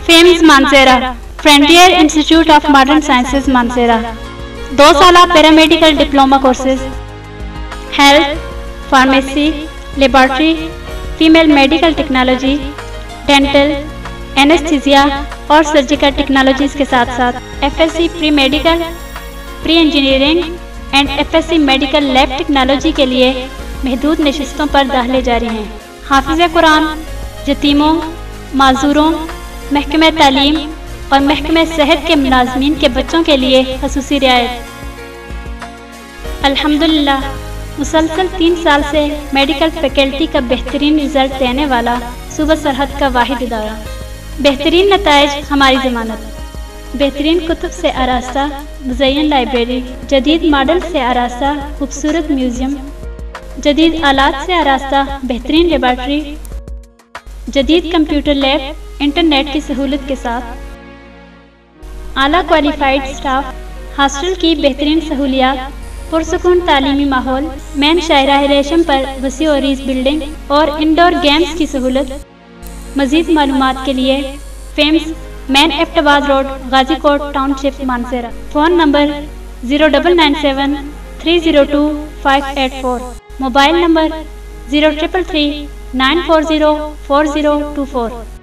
Fumes Mansehra frontier institute of modern sciences Mansehra 2 سالہ paramedical diploma courses health, pharmacy, laboratory, female medical technology, dental, anaesthesia اور surgical technologies کے ساتھ ساتھ F S C pre medical, pre engineering and F S C medical lab technology کے لیے محدود نشستوں پر داخلے جاری ہیں۔ حافظ قرآن، یتیموں، معذوروں، محکمہ تعلیم اور محکمہ صحت کے ملازمین کے بچوں کے لیے خصوصی رعایت۔ الحمدللہ مسلسل 3 سال سے میڈیکل فیکلٹی کا بہترین رزلٹ دینے والا صوبہ سرحد کا واحد ادارہ۔ بہترین نتائج ہماری ضمانت۔ بہترین کتب سے آراستہ مزین لائبریری، جدید ماڈل سے آراستہ خوبصورت میوزیم، جدید آلات سے آراستہ بہترین لیبارٹری، جدید کمپیوٹر لیب انٹرنیٹ کی سہولت کے ساتھ، اعلیٰ کوالیفائڈ سٹاف، ہاسٹل کی بہترین سہولیات، پرسکون تعلیمی ماحول، مین شاہراہ ریشم پر وسیع و عریض بلڈنگ اور انڈور گیمز کی سہولت۔ مزید معلومات کے لیے FIMS main Abbottabad road, Ghazi Kot township, Mansehra. Phone number 0997 302 584، mobile number 0333 940 4024۔